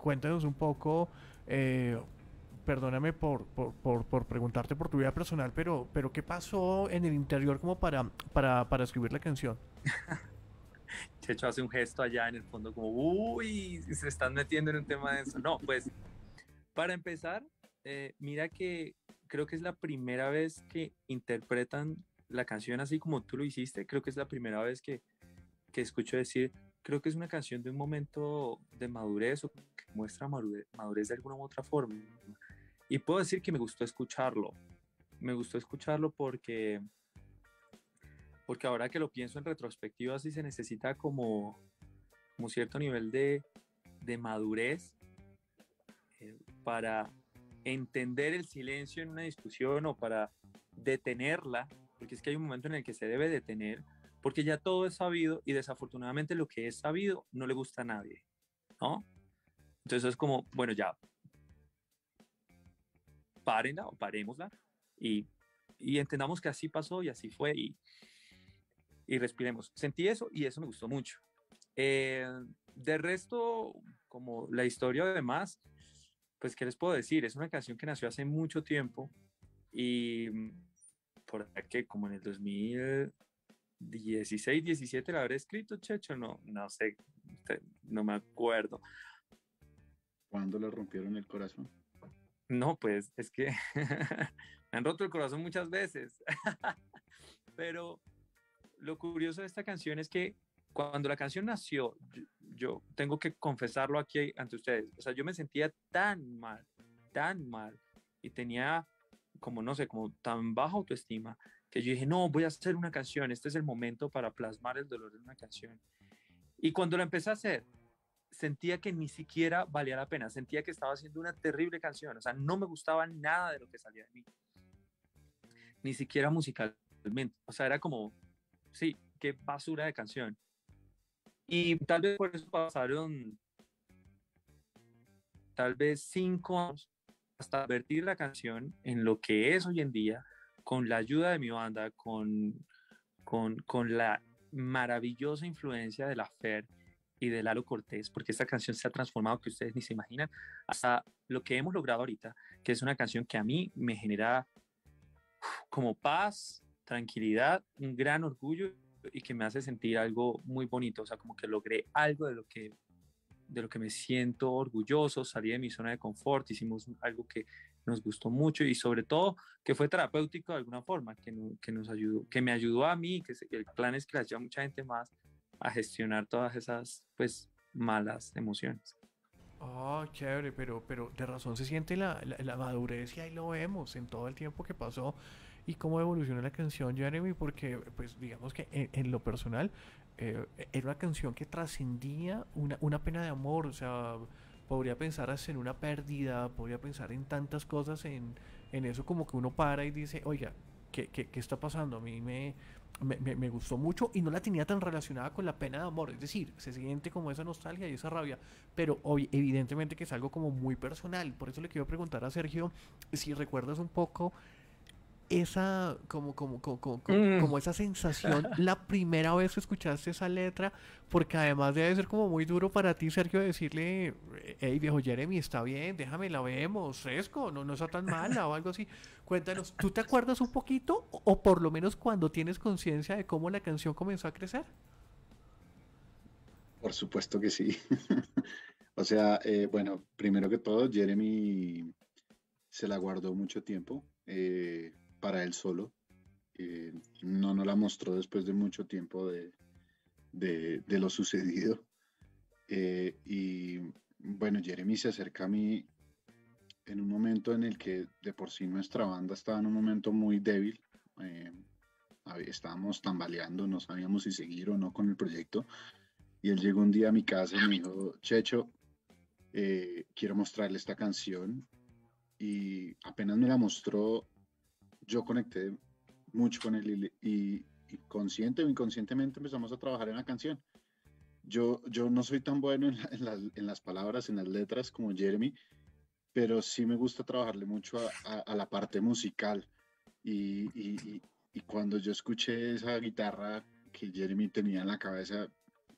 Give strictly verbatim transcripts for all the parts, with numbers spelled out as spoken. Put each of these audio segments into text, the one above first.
cuéntanos un poco, eh, perdóname por, por, por, por preguntarte por tu vida personal, pero, pero ¿qué pasó en el interior como para, para, para escribir la canción? Checho hace un gesto allá en el fondo como, uy, se están metiendo en un tema de eso. No, pues para empezar, eh, mira que creo que es la primera vez que interpretan la canción así como tú lo hiciste. Creo que es la primera vez que, que escucho decir, creo que es una canción de un momento de madurez o que muestra madurez, madurez de alguna u otra forma. Y puedo decir que me gustó escucharlo. Me gustó escucharlo porque, porque ahora que lo pienso en retrospectiva, sí se necesita como, como cierto nivel de, de madurez eh, para entender el silencio en una discusión o para detenerla, porque es que hay un momento en el que se debe detener, porque ya todo es sabido y desafortunadamente lo que es sabido no le gusta a nadie, ¿no? Entonces es como, bueno, ya, párenla o parémosla y, y entendamos que así pasó y así fue y, y respiremos. Sentí eso y eso me gustó mucho. Eh, de resto, como la historia además, pues, ¿qué les puedo decir? Es una canción que nació hace mucho tiempo y por que como en el dos mil dieciséis, diecisiete la habré escrito, Checho, no, no sé, no me acuerdo. ¿Cuándo le rompieron el corazón? No, pues es que me han roto el corazón muchas veces, pero lo curioso de esta canción es que cuando la canción nació, yo, yo, tengo que confesarlo aquí ante ustedes, o sea, yo me sentía tan mal, tan mal, y tenía como, no sé, como tan baja autoestima, que yo dije, no, voy a hacer una canción, este es el momento para plasmar el dolor en una canción. Y cuando la empecé a hacer, sentía que ni siquiera valía la pena, sentía que estaba haciendo una terrible canción, o sea, no me gustaba nada de lo que salía de mí, ni siquiera musicalmente, o sea, era como, sí, qué basura de canción. Y tal vez por eso pasaron tal vez cinco años hasta convertir la canción en lo que es hoy en día, con la ayuda de mi banda, con, con, con la maravillosa influencia de la Fer y de Lalo Cortés, porque esta canción se ha transformado que ustedes ni se imaginan, hasta lo que hemos logrado ahorita, que es una canción que a mí me genera como paz, tranquilidad, un gran orgullo y que me hace sentir algo muy bonito, o sea, como que logré algo de lo que de lo que me siento orgulloso, salí de mi zona de confort, hicimos algo que nos gustó mucho y sobre todo que fue terapéutico de alguna forma, que, no, que nos ayudó, que me ayudó a mí, que el plan es que le ayude a mucha gente más a gestionar todas esas pues malas emociones. Ah, chévere, pero, pero de razón se siente la, la, la madurez y ahí lo vemos en todo el tiempo que pasó y cómo evolucionó la canción, Jeremy, porque pues digamos que en, en lo personal eh, era una canción que trascendía una, una pena de amor, o sea, podría pensar hasta en una pérdida, podría pensar en tantas cosas, en, en eso como que uno para y dice, oiga, ¿qué, qué, qué está pasando? A mí me, me, me, me gustó mucho y no la tenía tan relacionada con la pena de amor, es decir, se siente como esa nostalgia y esa rabia, pero hoy evidentemente que es algo como muy personal. Por eso le quiero preguntar a Sergio si recuerdas un poco esa como como como, como, Mm. como esa sensación la primera vez que escuchaste esa letra, porque además debe ser como muy duro para ti, Sergio, decirle, hey viejo Jeremy, está bien, déjame la vemos, fresco, no, no está tan mala o algo así. Cuéntanos, ¿tú te acuerdas un poquito o, o por lo menos cuando tienes conciencia de cómo la canción comenzó a crecer? Por supuesto que sí. O sea, eh, bueno, primero que todo, Jeremy se la guardó mucho tiempo eh, para él solo. Eh, no nos la mostró después de mucho tiempo de, de- de lo sucedido. Eh, y bueno, Jeremy se acerca a mí en un momento en el que de por sí nuestra banda estaba en un momento muy débil. Eh, hab- Estábamos tambaleando, no sabíamos si seguir o no con el proyecto. Y él llegó un día a mi casa y me dijo, Checho, eh, quiero mostrarle esta canción. Y apenas me la mostró, yo conecté mucho con él y, y- y consciente o inconscientemente empezamos a trabajar en la canción. Yo, yo no soy tan bueno en, la- en las, en las palabras, en las letras como Jeremy, pero sí me gusta trabajarle mucho a, a- a la parte musical. Y, y- y- y cuando yo escuché esa guitarra que Jeremy tenía en la cabeza,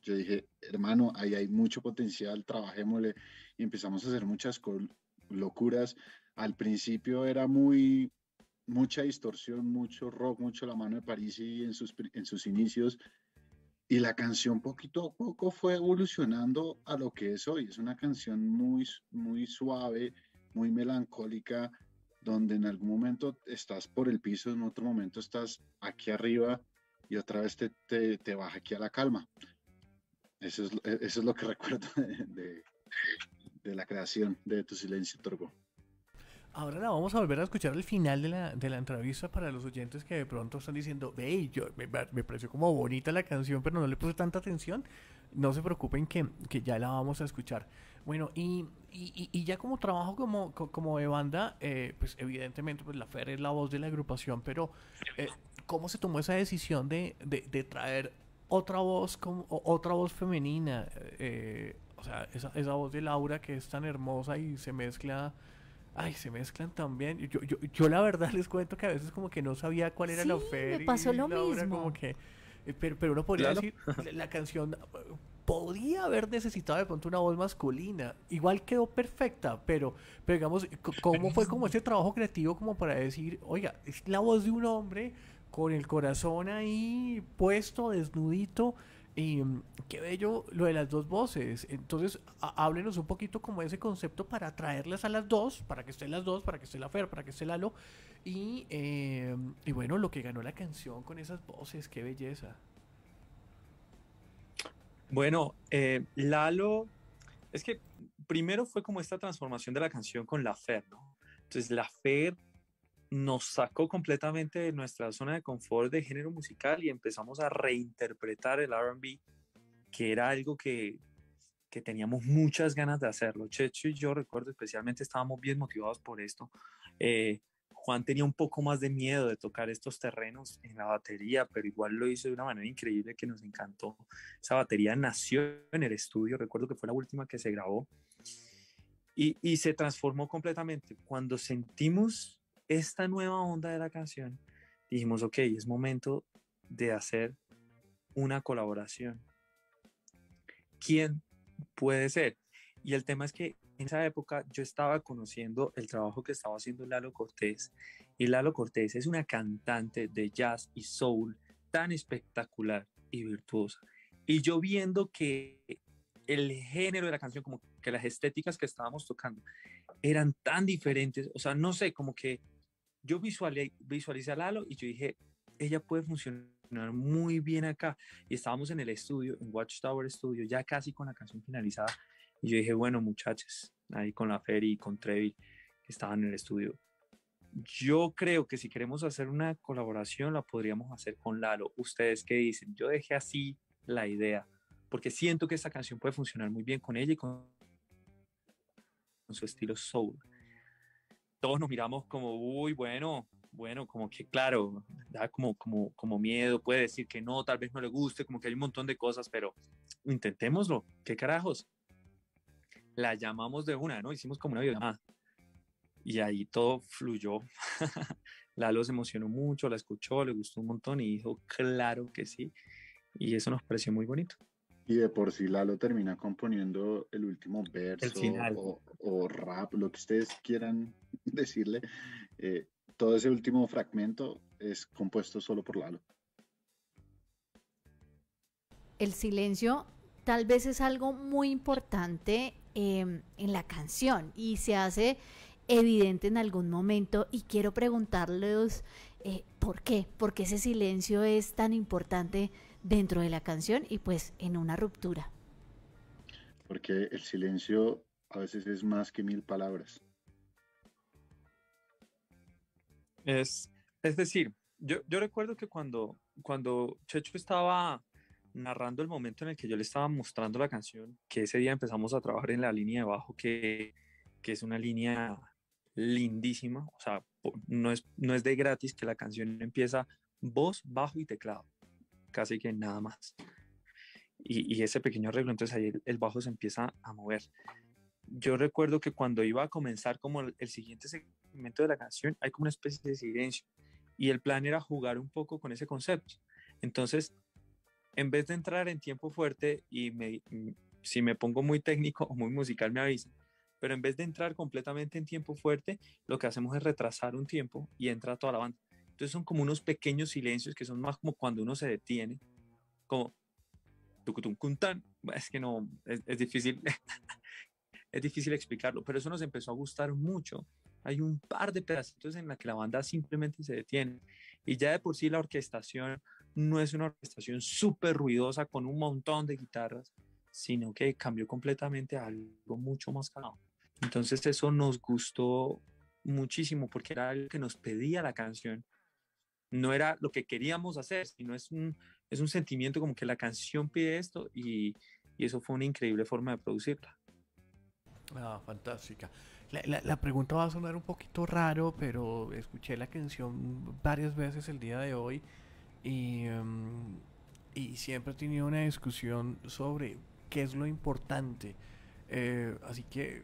yo dije, hermano, ahí hay mucho potencial, trabajémosle, y empezamos a hacer muchas locuras. Al principio era muy, mucha distorsión, mucho rock, mucho La Mano de Parisi en sus, en sus inicios, y la canción poquito a poco fue evolucionando a lo que es hoy. Es una canción muy, muy suave, muy melancólica, donde en algún momento estás por el piso, en otro momento estás aquí arriba y otra vez te, te, te baja aquí a la calma. Eso es, eso es lo que recuerdo de, de, de la creación de Tu Silencio Otorgó. Ahora la vamos a volver a escuchar al final de la, de la entrevista para los oyentes que de pronto están diciendo, ve, yo, me, me pareció como bonita la canción, pero no le puse tanta atención. No se preocupen que, que ya la vamos a escuchar. Bueno, y, y, y ya como trabajo como, como de banda, eh, pues evidentemente pues la Fer es la voz de la agrupación, pero eh, ¿cómo se tomó esa decisión de, de, de traer otra voz, como, otra voz femenina? Eh, o sea, esa, esa voz de Laura que es tan hermosa y se mezcla... Ay, se mezclan también. Yo, yo, yo la verdad les cuento que a veces como que no sabía cuál era Sí, la Fer me pasó y lo Laura, mismo. como que... eh, Pero, pero uno podría Claro. decir, la, la canción eh, podría haber necesitado de pronto una voz masculina. Igual quedó perfecta, pero, pero digamos, c- ¿cómo fue como ese trabajo creativo como para decir, oiga, es la voz de un hombre con el corazón ahí puesto, desnudito? Y mm, qué bello lo de las dos voces. Entonces, a- háblenos un poquito como ese concepto para traerlas a las dos, para que estén las dos, para que esté la Fer, para que esté Lalo. Y, eh, y bueno, lo que ganó la canción con esas voces, qué belleza. Bueno, eh, Lalo, es que primero fue como esta transformación de la canción con la Fer, ¿no? Entonces la Fer nos sacó completamente de nuestra zona de confort de género musical y empezamos a reinterpretar el R and B, que era algo que, que teníamos muchas ganas de hacerlo. Checho y yo recuerdo especialmente estábamos bien motivados por esto. Eh, Juan tenía un poco más de miedo de tocar estos terrenos en la batería, pero igual lo hizo de una manera increíble que nos encantó. Esa batería nació en el estudio, recuerdo que fue la última que se grabó y, y se transformó completamente. Cuando sentimos esta nueva onda de la canción, dijimos, ok, es momento de hacer una colaboración. ¿Quién puede ser? Y el tema es que en esa época yo estaba conociendo el trabajo que estaba haciendo Lalo Cortés, y Lalo Cortés es una cantante de jazz y soul tan espectacular y virtuosa. Y yo viendo que el género de la canción, como que las estéticas que estábamos tocando eran tan diferentes, o sea, no sé, como que yo visualicé, visualicé a Lalo y yo dije, ella puede funcionar muy bien acá. Y estábamos en el estudio, en Watchtower Studio, ya casi con la canción finalizada. Y yo dije, bueno, muchachos, ahí con la Fer y con Trevi, que estaban en el estudio. Yo creo que si queremos hacer una colaboración, la podríamos hacer con Lalo. ¿Ustedes qué dicen? Yo dejé así la idea, porque siento que esta canción puede funcionar muy bien con ella y con, con su estilo soul. Todos nos miramos como, uy, bueno, bueno, como que claro, da como, como, como miedo, puede decir que no, tal vez no le guste, como que hay un montón de cosas, pero intentémoslo, ¿qué carajos? La llamamos de una, ¿no? Hicimos como una videollamada y ahí todo fluyó. Lalo se emocionó mucho, la escuchó, le gustó un montón y dijo, claro que sí, y eso nos pareció muy bonito. Y de por sí Lalo termina componiendo el último El verso final. o, o rap, lo que ustedes quieran decirle. Eh, todo ese último fragmento es compuesto solo por Lalo. El silencio tal vez es algo muy importante eh, en la canción y se hace evidente en algún momento y quiero preguntarles eh, por qué, por qué ese silencio es tan importante dentro de la canción y pues en una ruptura. Porque el silencio a veces es más que mil palabras. Es, es decir, yo, yo recuerdo que cuando, cuando Checho estaba narrando el momento en el que yo le estaba mostrando la canción, que ese día empezamos a trabajar en la línea de bajo, que, que es una línea lindísima, o sea, no es, no es de gratis que la canción empieza voz, bajo y teclado, casi que nada más. Y, y ese pequeño arreglo, entonces ahí el, el bajo se empieza a mover. Yo recuerdo que cuando iba a comenzar como el, el siguiente segmento de la canción, hay como una especie de silencio y el plan era jugar un poco con ese concepto. Entonces, en vez de entrar en tiempo fuerte y me, si me pongo muy técnico o muy musical me avisa, pero en vez de entrar completamente en tiempo fuerte, lo que hacemos es retrasar un tiempo y entra toda la banda. Entonces son como unos pequeños silencios que son más como cuando uno se detiene, como tucutum cuntan. Es que no, es, es difícil, es difícil explicarlo, pero eso nos empezó a gustar mucho. Hay un par de pedacitos en la que la banda simplemente se detiene y ya de por sí la orquestación no es una orquestación súper ruidosa con un montón de guitarras, sino que cambió completamente a algo mucho más calmado. Entonces eso nos gustó muchísimo porque era algo que nos pedía la canción. No era lo que queríamos hacer, sino es un, es un sentimiento como que la canción pide esto y, y eso fue una increíble forma de producirla. Ah, fantástica. La, la, la pregunta va a sonar un poquito raro, pero escuché la canción varias veces el día de hoy y, um, y siempre he tenido una discusión sobre qué es lo importante. Eh, así que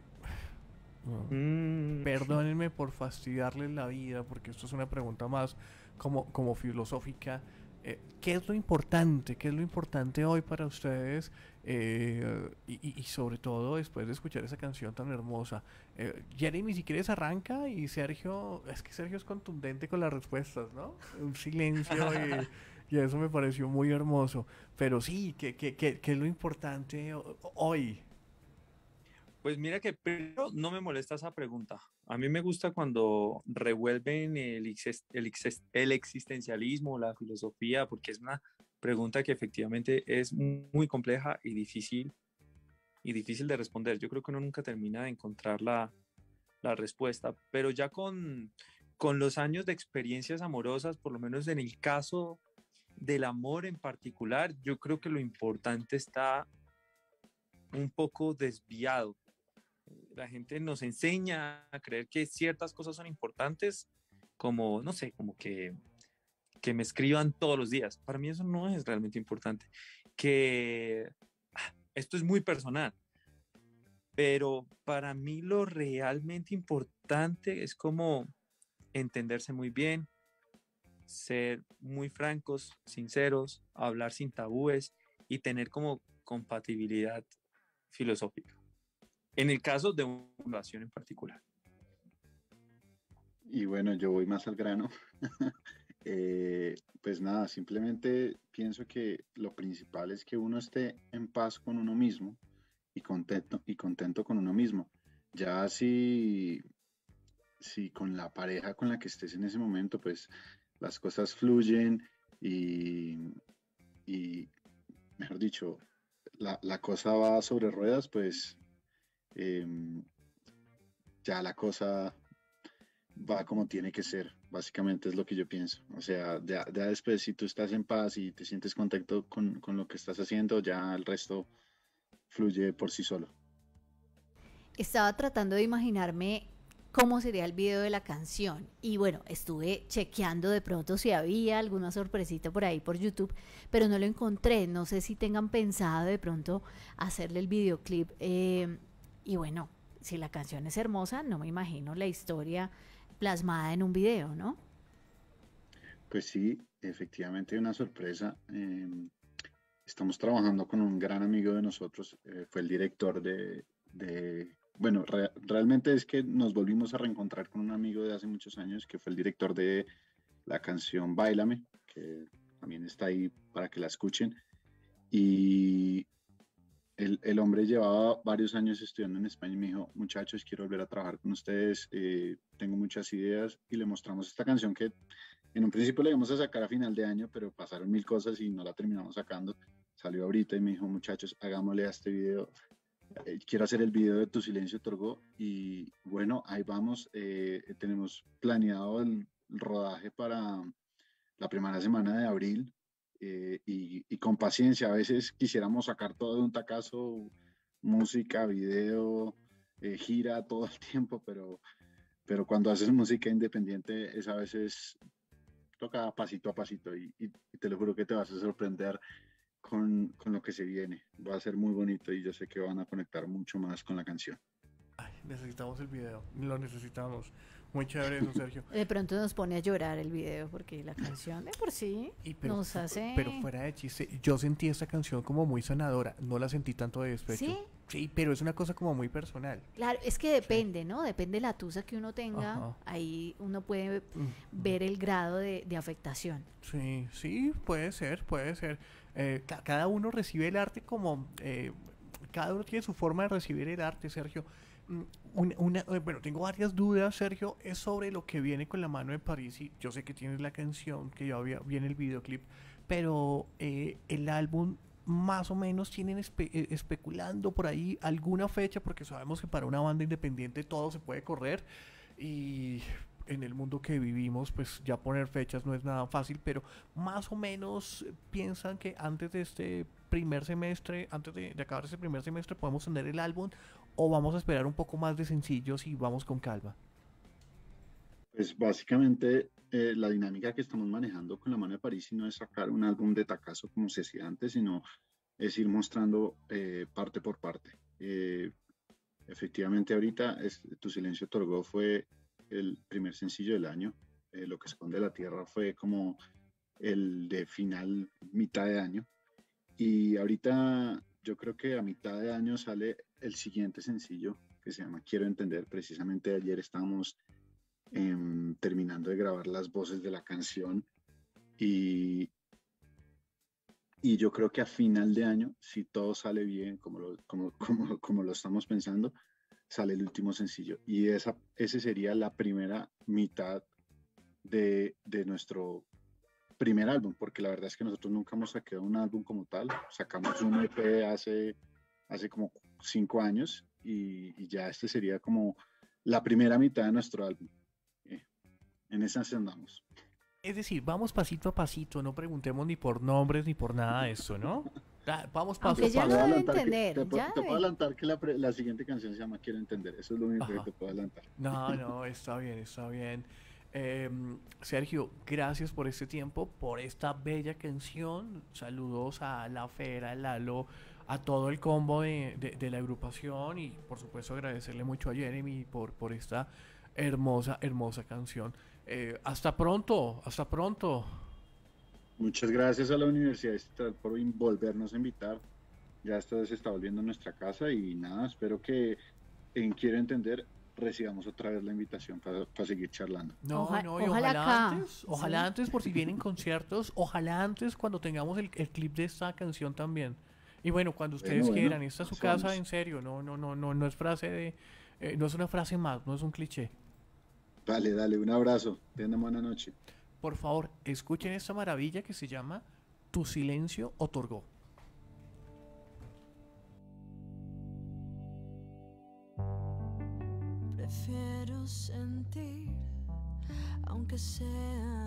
uh, Mm, perdónenme por fastidiarles la vida, porque esto es una pregunta más como, como filosófica. Eh, ¿Qué es lo importante? ¿Qué es lo importante hoy para ustedes? Eh, y, y- y sobre todo después de escuchar esa canción tan hermosa. Eh, Jeremy, si quieres arranca y Sergio, es que Sergio es contundente con las respuestas, ¿no? Un silencio y, y eso me pareció muy hermoso. Pero sí, ¿qué, qué, qué, qué es lo importante ho- hoy? Pues mira que primero no me molesta esa pregunta. A mí me gusta cuando revuelven el, exis- el, exis- el existencialismo, la filosofía, porque es una pregunta que efectivamente es muy compleja y difícil, y difícil de responder. Yo creo que uno nunca termina de encontrar la, la respuesta, pero ya con, con los años de experiencias amorosas, por lo menos en el caso del amor en particular, yo creo que lo importante está un poco desviado. La gente nos enseña a creer que ciertas cosas son importantes, como, no sé, como que, que me escriban todos los días. Para mí eso no es realmente importante. Que ah, esto es muy personal, pero para mí lo realmente importante es como entenderse muy bien, ser muy francos, sinceros, hablar sin tabúes y tener como compatibilidad filosófica. En el caso de una relación en particular. Y bueno, yo voy más al grano. Eh, pues nada, simplemente pienso que lo principal es que uno esté en paz con uno mismo y contento, y contento con uno mismo. Ya si, si con la pareja con la que estés en ese momento, pues las cosas fluyen y, y mejor dicho, la, la cosa va sobre ruedas, pues em, ya la cosa va como tiene que ser. Básicamente es lo que yo pienso. O sea, ya, ya después, si tú estás en paz y te sientes contento con, con lo que estás haciendo, ya el resto fluye por sí solo. Estaba tratando de imaginarme cómo sería el video de la canción. Y bueno, estuve chequeando de pronto si había alguna sorpresita por ahí por YouTube, pero no lo encontré. No sé si tengan pensado de pronto hacerle el videoclip. Eh, y bueno, si la canción es hermosa, no me imagino la historia plasmada en un video, ¿no? Pues sí, efectivamente hay una sorpresa. Eh, estamos trabajando con un gran amigo de nosotros, eh, fue el director de, de bueno, re- realmente es que nos volvimos a reencontrar con un amigo de hace muchos años que fue el director de la canción Báilame, que también está ahí para que la escuchen. Y el, el hombre llevaba varios años estudiando en España y me dijo, muchachos, quiero volver a trabajar con ustedes, eh, tengo muchas ideas y le mostramos esta canción que en un principio la íbamos a sacar a final de año, pero pasaron mil cosas y no la terminamos sacando. Salió ahorita y me dijo, muchachos, hagámosle a este video. Eh, quiero hacer el video de Tu Silencio Otorgó y bueno, ahí vamos. Eh, tenemos planeado el rodaje para la primera semana de abril eh, y, y, con paciencia. A veces quisiéramos sacar todo de un tacazo, música, video, eh, gira todo el tiempo, pero, pero cuando haces música independiente es a veces toca pasito a pasito y, y, y te lo juro que te vas a sorprender con, con, lo que se viene. Va a ser muy bonito y yo sé que van a conectar mucho más con la canción. Ay, necesitamos el video, lo necesitamos. Muy chévere eso, Sergio. De pronto nos pone a llorar el video porque la canción de por sí Y pero, nos hace... pero fuera de chiste, yo sentí esta canción como muy sanadora, no la sentí tanto de despecho. ¿Sí? Sí, pero es una cosa como muy personal. Claro, es que depende, ¿no? Depende de la tusa que uno tenga, Ajá. ahí uno puede Mm, ver el grado de, de afectación. Sí, sí, puede ser, puede ser. Eh, ca- cada uno recibe el arte como... eh, cada uno tiene su forma de recibir el arte, Sergio. Mm, Una, una- eh, bueno, tengo varias dudas, Sergio, es sobre lo que viene con La Mano de París. Y yo sé que tienes la canción, que ya había, viene el videoclip, pero eh, el álbum más o menos tienen espe- eh, especulando por ahí alguna fecha, porque sabemos que para una banda independiente todo se puede correr y en el mundo que vivimos, pues ya poner fechas no es nada fácil, pero más o menos eh, piensan que antes de este primer semestre, antes de, de acabar este primer semestre, podemos tener el álbum o vamos a esperar un poco más de sencillos y vamos con calma. Pues básicamente eh, la dinámica que estamos manejando con La Mano de París no es sacar un álbum de tacazo como se hacía antes, sino es ir mostrando eh, parte por parte. Eh, efectivamente ahorita es, Tu Silencio Otorgó fue el primer sencillo del año. Eh, Lo que esconde la tierra fue como el de final, mitad de año. Y ahorita yo creo que a mitad de año sale el siguiente sencillo que se llama Quiero Entender. Precisamente ayer estábamos em, terminando de grabar las voces de la canción y, y yo creo que a final de año, si todo sale bien como lo, como, como, como lo estamos pensando, sale el último sencillo. Y esa, ese sería la primera mitad de, de nuestro primer álbum, porque la verdad es que nosotros nunca hemos sacado un álbum como tal. Sacamos un E P hace, hace como cinco años y, y ya este sería como la primera mitad de nuestro álbum. Eh, en esa andamos. Es decir, vamos pasito a pasito, no preguntemos ni por nombres ni por nada de eso, ¿no? Ah, vamos paso Aunque a ya paso. lo debe adelantar que- entender, te, puedo- ya te puedo debe. adelantar que la, pre- la siguiente canción se llama Quiero Entender. Eso es lo único Ajá. que te puedo adelantar. No, no, está bien, está bien. Em, Sergio, gracias por este tiempo, por esta bella canción. Saludos a La Fera, a Lalo, a todo el combo de, de- de la agrupación y por supuesto agradecerle mucho a Jeremy por, por esta hermosa, hermosa canción. Eh, hasta pronto, hasta pronto. Muchas gracias a la Universidad Estatal por in- volvernos a invitar. Ya esto se está volviendo nuestra casa y nada, espero que en Quiero Entender recibamos otra vez la invitación para seguir charlando. No, Oja- no, y ojalá ojalá acá, antes, ojalá sí. antes por si vienen conciertos, ojalá antes cuando tengamos el, el clip de esta canción también. Y bueno, cuando ustedes Bueno, bueno, quieran, esta es su eso casa, vamos. en serio, no, no, no, no, no es frase de, eh, no es una frase más, no es un cliché. Dale, dale, un abrazo. Tengan buena noche. Por favor, escuchen esta maravilla que se llama Tu Silencio Otorgó. Prefiero sentir, aunque sea